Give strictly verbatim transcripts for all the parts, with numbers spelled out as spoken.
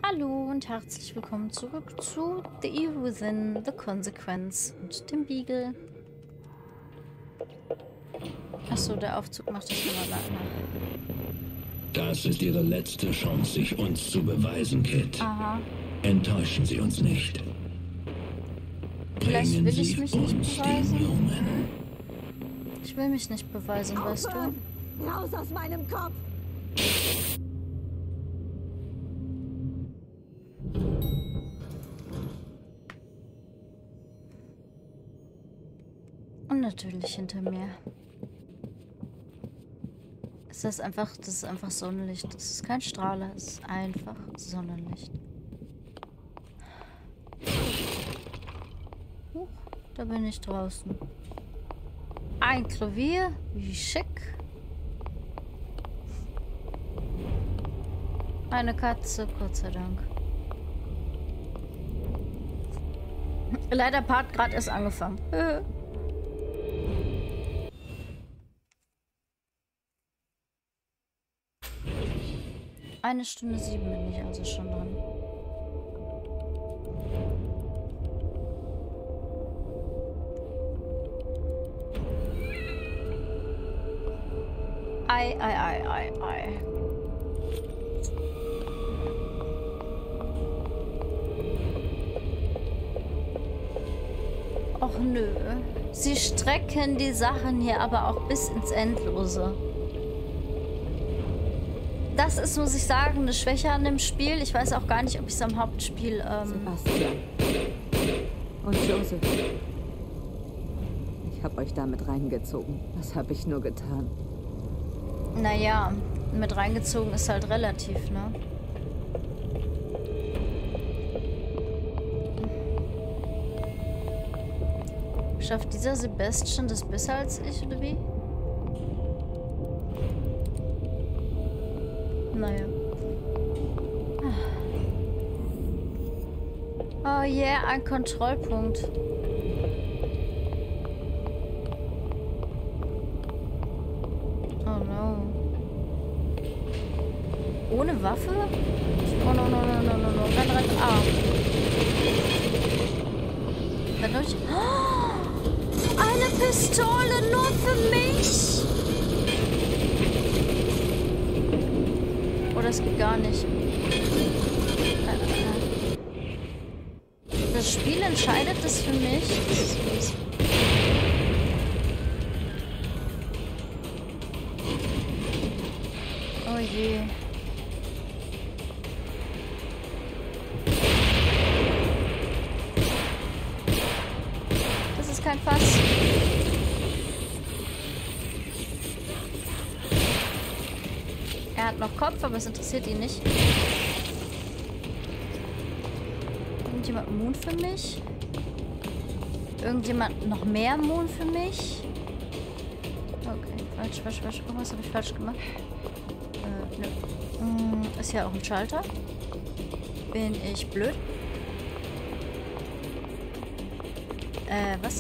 Hallo und herzlich willkommen zurück zu The Evil Within, The Consequence und dem Beagle. Achso, der Aufzug macht das schon alleine. Das ist Ihre letzte Chance, sich uns zu beweisen, Kid. Aha. Enttäuschen Sie uns nicht. Vielleicht Bringen will ich Sie mich nicht uns beweisen. den Jungen. Ich will mich nicht beweisen, weißt du? Raus aus meinem Kopf! Und natürlich hinter mir. Es ist einfach, das ist einfach Sonnenlicht. Das ist kein Strahler, es ist einfach Sonnenlicht. Huch, da bin ich draußen. Ein Klavier, wie schick. Eine Katze, Gott sei Dank. Leider Part gerade erst angefangen. Eine Stunde sieben bin ich also schon dran. Ei, ei, ei, ei, ei. Och nö. Sie strecken die Sachen hier aber auch bis ins Endlose. Das ist, muss ich sagen, eine Schwäche an dem Spiel. Ich weiß auch gar nicht, ob ich es am Hauptspiel... Ähm Sebastian. Und Joseph. Ich habe euch damit reingezogen. Was habe ich nur getan? Naja, mit reingezogen ist halt relativ, ne? Schafft dieser Sebastian das besser als ich, oder wie? Naja. Oh yeah, ein Kontrollpunkt. Oh no. Ohne Waffe? Oh no, no, no, no, no, no. Renn, renn. Ah. Renn durch. Oh, eine Pistole nur für mich? Oh, das geht gar nicht. Das Spiel entscheidet das für mich. Das ist fies. Oh je. Das ist kein Fass. Er hat noch Kopf, aber es interessiert ihn nicht. Irgendjemand Moon für mich? Irgendjemand noch mehr Moon für mich? Okay, falsch, falsch, falsch. Irgendwas habe ich falsch gemacht. Äh, nö. Hm, ist ja auch ein Schalter. Bin ich blöd? Äh, was?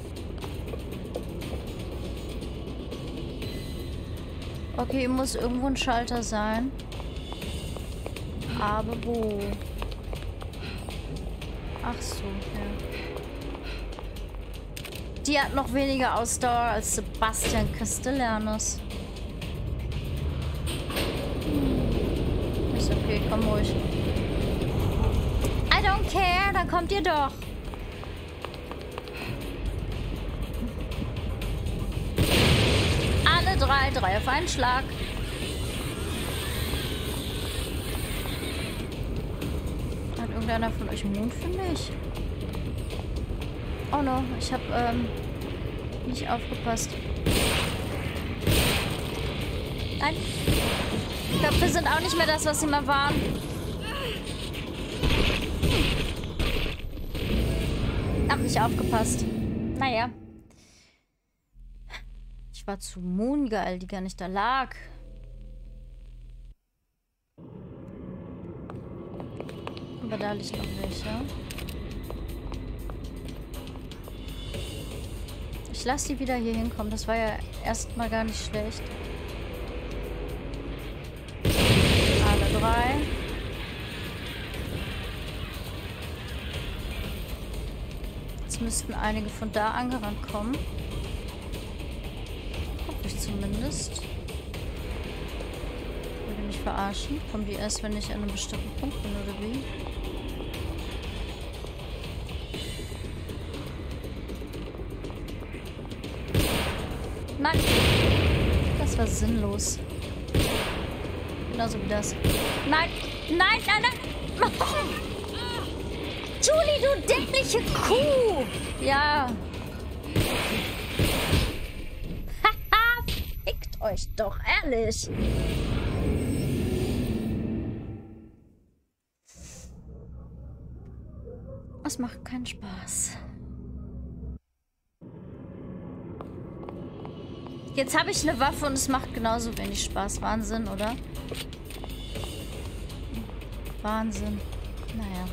Okay, muss irgendwo ein Schalter sein. Aber wo? Ach so, ja. Die hat noch weniger Ausdauer als Sebastian Castellanos. Ist okay, komm ruhig. I don't care, dann kommt ihr doch. Alle drei, drei auf einen Schlag. Hat irgendeiner von euch Mond für mich? Oh no, ich habe ähm, nicht aufgepasst. Nein. Köpfe sind auch nicht mehr das, was sie mal waren. Hab nicht aufgepasst. Naja. Ich war zu moongeil, die gar nicht da lag. Aber da liegt noch welche. Ich lasse die wieder hier hinkommen. Das war ja erstmal gar nicht schlecht. Alle drei. müssten einige von da angerannt kommen. Hoffe ich zumindest. Würde mich verarschen. Kommen die erst, wenn ich an einem bestimmten Punkt bin, oder wie? Nein! Das war sinnlos. Genauso wie das. Nein! Nein, nein, nein! Julie, du dämliche Kuh! Ja. Haha, fickt euch doch, ehrlich. Es macht keinen Spaß. Jetzt habe ich eine Waffe und es macht genauso wenig Spaß. Wahnsinn, oder? Wahnsinn. Naja.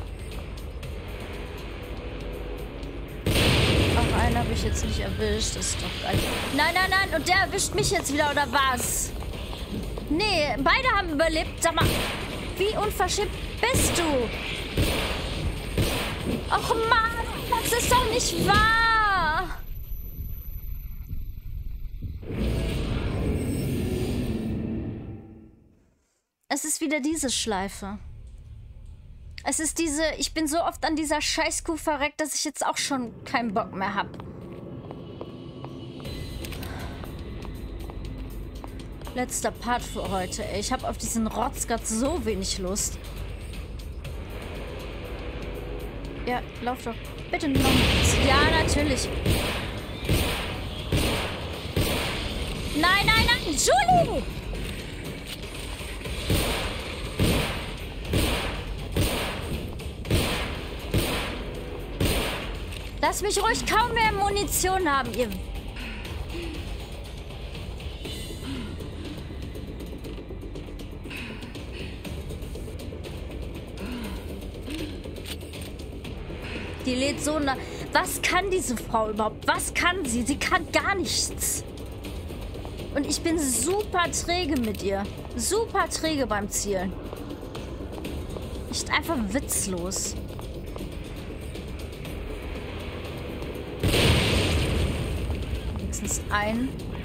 Auch einen habe ich jetzt nicht erwischt. Das ist doch geil. Nein, nein, nein. Und der erwischt mich jetzt wieder, oder was? Nee, beide haben überlebt. Sag mal, wie unverschämt bist du? Och Mann, das ist doch nicht wahr. Es ist wieder diese Schleife. Es ist diese, ich bin so oft an dieser Scheißkuh verreckt, dass ich jetzt auch schon keinen Bock mehr habe. Letzter Part für heute, ey. Ich habe auf diesen Rotz grad so wenig Lust. Ja, lauf doch. Bitte noch. Ja, natürlich. Nein, nein, nein, Julie! Lass mich ruhig kaum mehr Munition haben, ihr... Die lädt so nah. Was kann diese Frau überhaupt? Was kann sie? Sie kann gar nichts. Und ich bin super träge mit ihr. Super träge beim Zielen. Echt einfach witzlos. Wenigstens ein.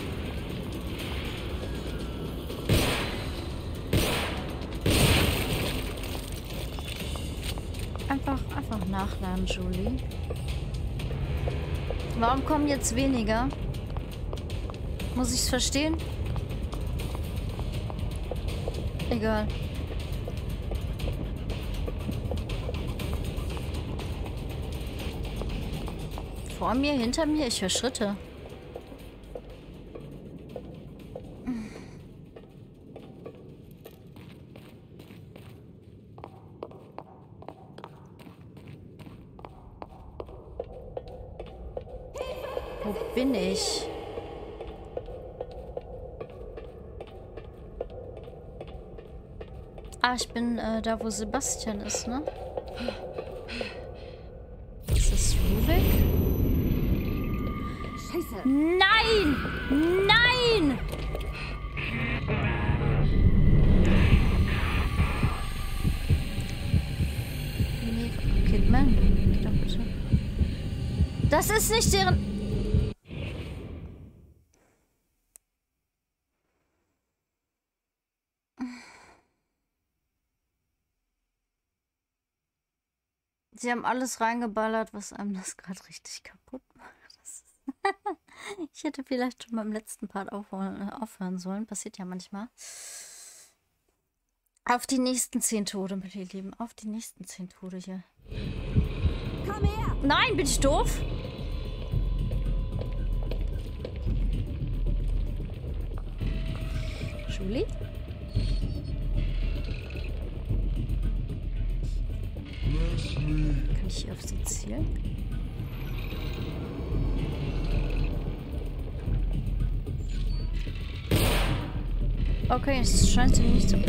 Einfach, einfach nachladen, Julie. Warum kommen jetzt weniger? Muss ich es verstehen? Egal. Vor mir, hinter mir, ich höre Schritte. Wo bin ich? Ah, ich bin äh, da, wo Sebastian ist, ne? Ist das Ruvik? Scheiße. Nein! Nein! Nee, Kidman. Geh doch bitte. Das ist nicht deren... Sie haben alles reingeballert, was einem das gerade richtig kaputt macht. Das ich hätte vielleicht schon beim letzten Part aufhören, aufhören sollen. Passiert ja manchmal. Auf die nächsten zehn Tode, meine Lieben. Auf die nächsten zehn Tode hier. Komm her! Nein, bin ich doof? Julie? Kann ich hier auf sie zielen? Okay, es scheint sie nicht zu...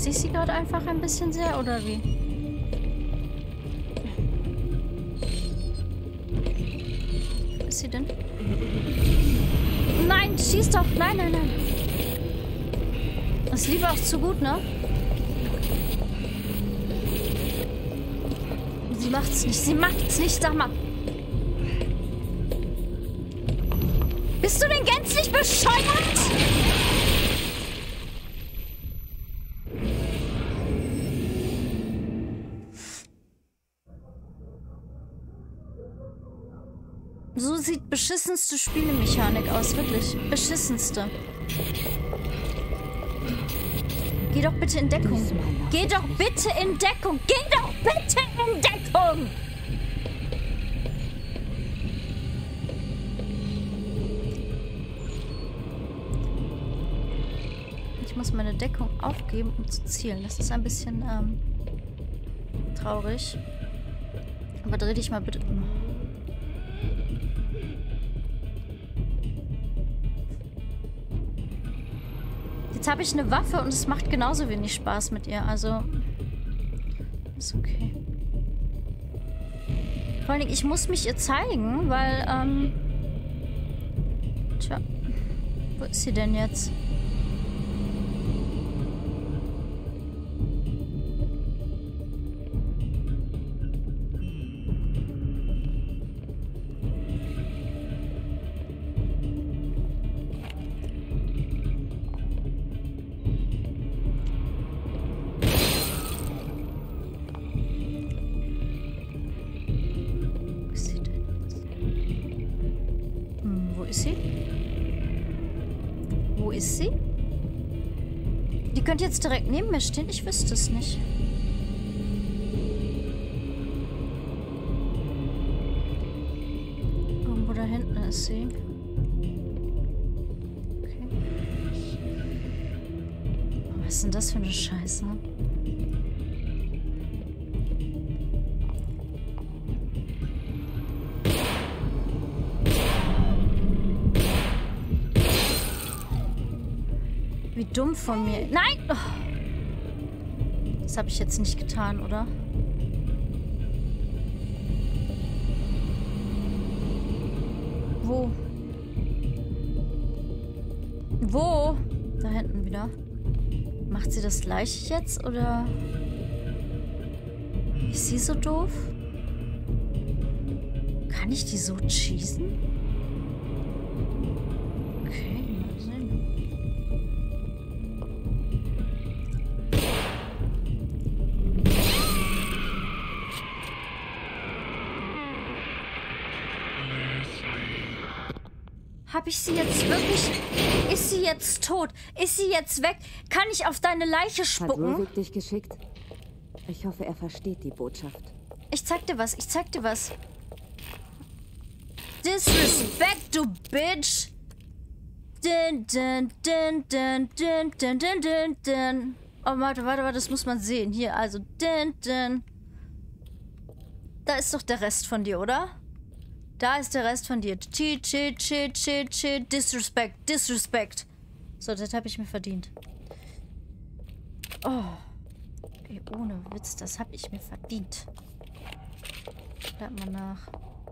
ich sie gerade einfach ein bisschen sehr, oder wie? Wo ist sie denn? Nein, schieß doch! Nein, nein, nein! Das lief auch zu gut, ne? Sie macht's nicht, sie macht's nicht, sag mal! Bist du denn gänzlich bescheuert? So sieht beschissenste Spielemechanik aus, wirklich. Beschissenste. Geh doch bitte in Deckung. Geh doch bitte in Deckung. Geh doch bitte in Deckung. Ich muss meine Deckung aufgeben, um zu zielen. Das ist ein bisschen ähm, traurig. Aber dreh dich mal bitte um. Jetzt habe ich eine Waffe und es macht genauso wenig Spaß mit ihr. Also, ist okay. Vor allen Dingen, ich muss mich ihr zeigen, weil, ähm... Tja, wo ist sie denn jetzt? Ist sie? Wo ist sie? Die könnte jetzt direkt neben mir stehen. Ich wüsste es nicht. Irgendwo da hinten ist sie. Okay. Was ist denn das für eine Scheiße? Wie dumm von mir. Nein! Oh. Das habe ich jetzt nicht getan, oder? Wo? Wo? Da hinten wieder. Macht sie das gleiche jetzt, oder? Ist sie so doof? Kann ich die so cheesen? Okay, mal sehen. Habe ich sie jetzt wirklich... Ist sie jetzt tot? Ist sie jetzt weg? Kann ich auf deine Leiche spucken? Hat Ruvik dich geschickt? Ich hoffe, er versteht die Botschaft. Ich zeig dir was. Ich zeig dir was. Disrespect, du Bitch! Dun, dun, dun, dun, dun, dun, dun, dun, dun. Oh, warte, warte, warte, das muss man sehen. Hier, also, dun, dun. Da ist doch der Rest von dir, oder? Da ist der Rest von dir. Cheat, cheat, cheat, cheat, cheat. Disrespect, Disrespect. So, das habe ich mir verdient. Oh. Ey, ohne Witz, das habe ich mir verdient. Bleib mal nach.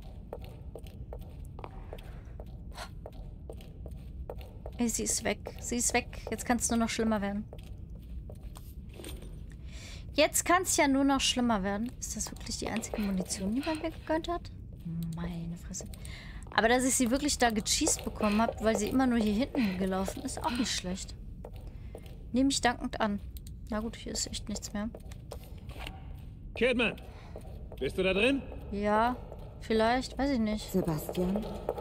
Ey, sie ist weg. Sie ist weg. Jetzt kann es nur noch schlimmer werden. Jetzt kann es ja nur noch schlimmer werden. Ist das wirklich die einzige Munition, die man mir gegönnt hat? Meine Fresse. Aber dass ich sie wirklich da gecheased bekommen habe, weil sie immer nur hier hinten gelaufen ist, auch nicht schlecht. Nehme ich dankend an. Na gut, hier ist echt nichts mehr. Kidman, bist du da drin? Ja, vielleicht. Weiß ich nicht. Sebastian?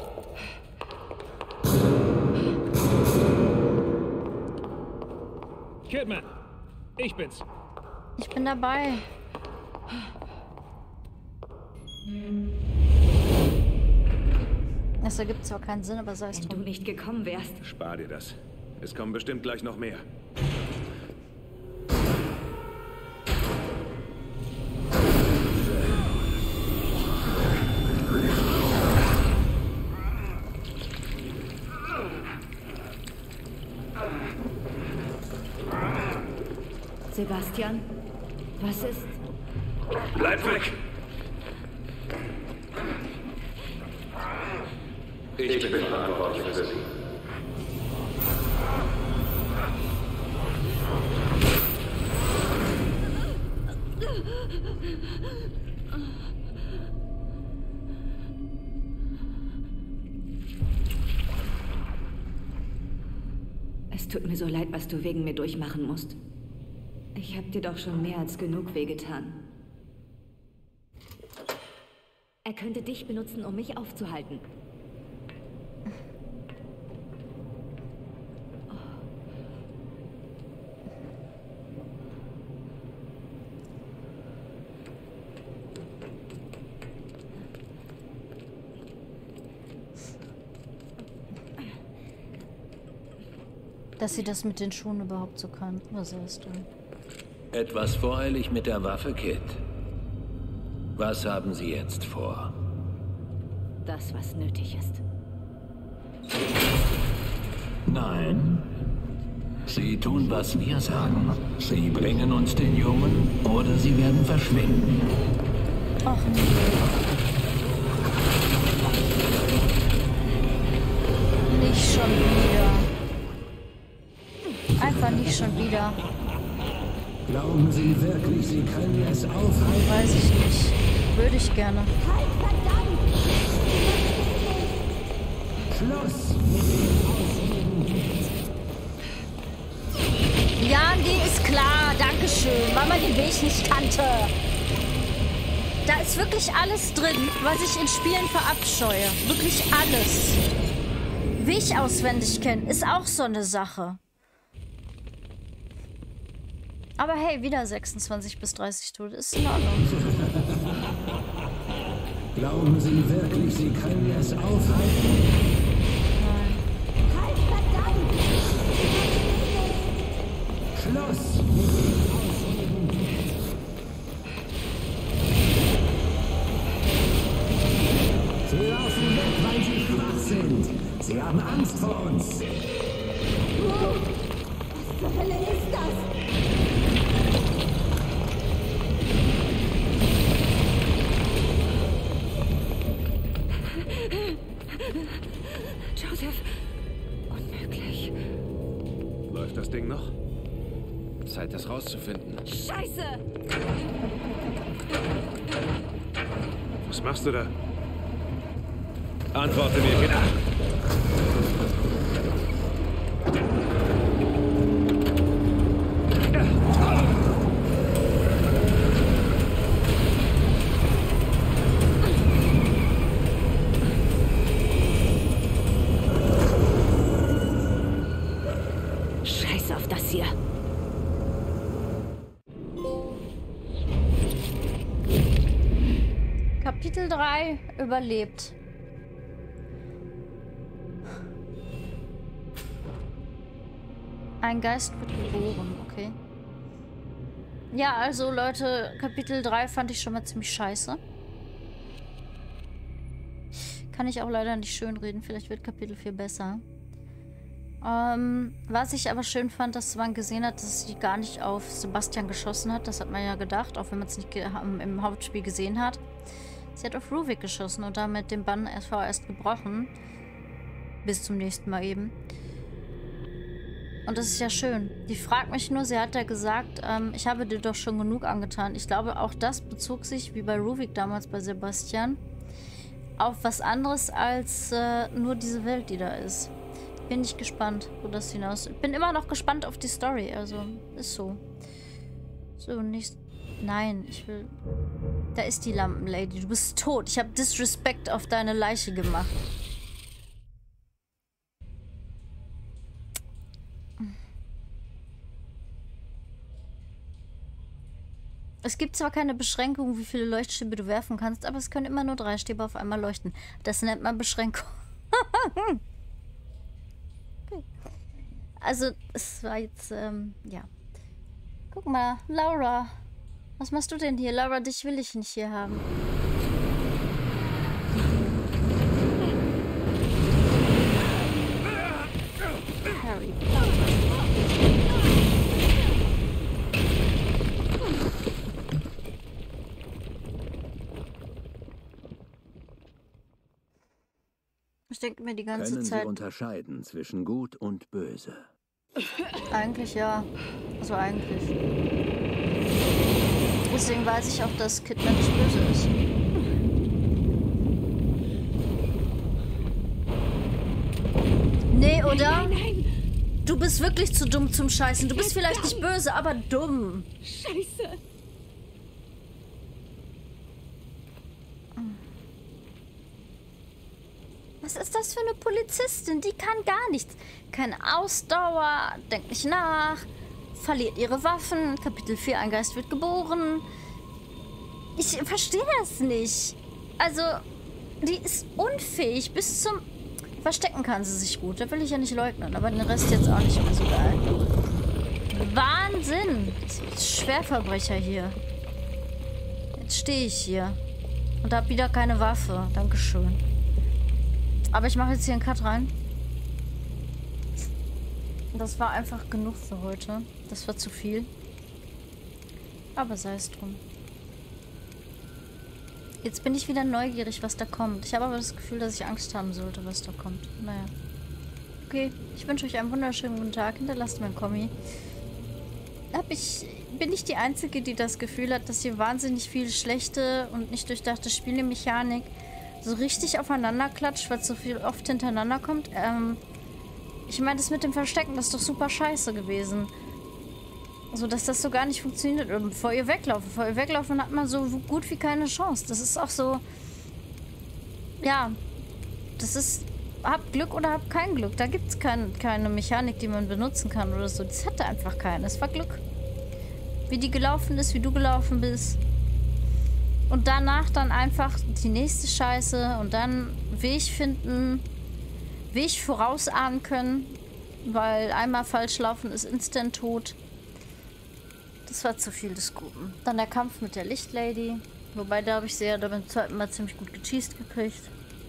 Kidman, ich bin's. Ich bin dabei. Das ergibt zwar keinen Sinn, aber sei es Wenn drum. du nicht gekommen wärst. Spar dir das. Es kommen bestimmt gleich noch mehr. Sebastian? Was ist... Bleib weg! Ich bin verantwortlich für Sie. Es tut mir so leid, was du wegen mir durchmachen musst. Ich hab dir doch schon mehr als genug wehgetan. Er könnte dich benutzen, um mich aufzuhalten. Dass sie das mit den Schuhen überhaupt so kann. Was sagst du? Etwas voreilig mit der Waffe, Kid. Was haben Sie jetzt vor? Das, was nötig ist. Nein. Sie tun, was wir sagen. Sie bringen uns den Jungen oder Sie werden verschwinden. Ach nee. Nicht schon wieder. Einfach nicht schon wieder. Glauben Sie wirklich, Sie können es aufhalten? Weiß ich nicht. Würde ich gerne. Halt, verdammt! Schluss mit dem Ausreden! Ja, nee, ist klar. Dankeschön. Weil man den Weg nicht kannte. Da ist wirklich alles drin, was ich in Spielen verabscheue. Wirklich alles. Weg auswendig kennen ist auch so eine Sache. Aber hey, wieder sechsundzwanzig bis dreißig Tote. Ist in Ordnung. Glauben Sie wirklich, Sie können es aufhalten? Nein. Halt, verdammt! Schluss mit dem Ausreden! Sie laufen weg, weil Sie schwach sind. Sie haben Angst vor uns. Was zur Hölle ist das? Joseph, unmöglich. Läuft das Ding noch? Zeit, das rauszufinden. Scheiße! Was machst du da? Antworte mir, Kinder! Scheiße auf das hier. Kapitel drei überlebt. Ein Geist wird geboren, okay. Ja, also Leute, Kapitel drei fand ich schon mal ziemlich scheiße. Kann ich auch leider nicht schönreden, vielleicht wird Kapitel vier besser. Ähm, was ich aber schön fand, dass man gesehen hat, dass sie gar nicht auf Sebastian geschossen hat. Das hat man ja gedacht, auch wenn man es nicht im Hauptspiel gesehen hat. Sie hat auf Ruvik geschossen und damit den Bann erst vorerst gebrochen. Bis zum nächsten Mal eben. Und das ist ja schön. Die fragt mich nur, sie hat ja gesagt, ähm, ich habe dir doch schon genug angetan. Ich glaube, auch das bezog sich, wie bei Ruvik damals bei Sebastian, auf was anderes als äh, nur diese Welt, die da ist. Bin ich gespannt, wo das hinaus... Ich bin immer noch gespannt auf die Story, also ist so. So, nicht... Nein, ich will... Da ist die Lampenlady, du bist tot. Ich habe Disrespect auf deine Leiche gemacht. Es gibt zwar keine Beschränkung, wie viele Leuchtstäbe du werfen kannst, aber es können immer nur drei Stäbe auf einmal leuchten. Das nennt man Beschränkung. Okay. Also, es war jetzt, ähm, ja. Guck mal, Laura. Was machst du denn hier? Laura, dich will ich nicht hier haben. Harry. Ich denke mir die ganze Können Zeit... Sie unterscheiden zwischen Gut und Böse? Eigentlich ja. Also eigentlich. Deswegen weiß ich auch, dass Kidman nicht böse ist. Nee, oder? Nein, nein, Du bist wirklich zu dumm zum Scheißen. Du bist vielleicht nicht böse, aber dumm. Scheiße. Was ist das für eine Polizistin? Die kann gar nichts. Keine Ausdauer, denkt nicht nach, verliert ihre Waffen. Kapitel vier, ein Geist wird geboren. Ich verstehe das nicht. Also, die ist unfähig. Bis zum Verstecken kann sie sich gut. Da will ich ja nicht leugnen. Aber den Rest jetzt auch nicht mehr so geil. Wahnsinn. Schwerverbrecher hier. Jetzt stehe ich hier. Und habe wieder keine Waffe. Dankeschön. Aber ich mache jetzt hier einen Cut rein. Das war einfach genug für heute. Das war zu viel. Aber sei es drum. Jetzt bin ich wieder neugierig, was da kommt. Ich habe aber das Gefühl, dass ich Angst haben sollte, was da kommt. Naja. Okay, ich wünsche euch einen wunderschönen guten Tag. Hinterlasst mir einen Kommi. Hab ich, bin ich die Einzige, die das Gefühl hat, dass hier wahnsinnig viel schlechte und nicht durchdachte Spielemechanik so richtig aufeinander klatscht, weil es so viel oft hintereinander kommt. Ähm, ich meine, das mit dem Verstecken, das ist doch super scheiße gewesen. So, dass das so gar nicht funktioniert. Und vor ihr weglaufen. Vor ihr weglaufen hat man so gut wie keine Chance. Das ist auch so... Ja. Das ist... Hab Glück oder hab kein Glück. Da gibt es kein, keine Mechanik, die man benutzen kann oder so. Das hatte einfach keine. Es war Glück. Wie die gelaufen ist, wie du gelaufen bist. Und danach dann einfach die nächste Scheiße und dann Weg finden, Weg vorausahnen können, weil einmal falsch laufen ist instant tot. Das war zu viel des Guten. Dann der Kampf mit der Lichtlady, wobei da habe ich sie ja beim zweiten Mal ziemlich gut gecheast gekriegt.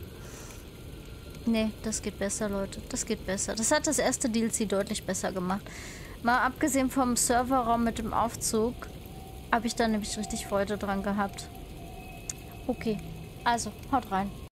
Nee, das geht besser, Leute. Das geht besser. Das hat das erste D L C deutlich besser gemacht. Mal abgesehen vom Serverraum mit dem Aufzug, habe ich da nämlich richtig Freude dran gehabt. Okay, also, haut rein.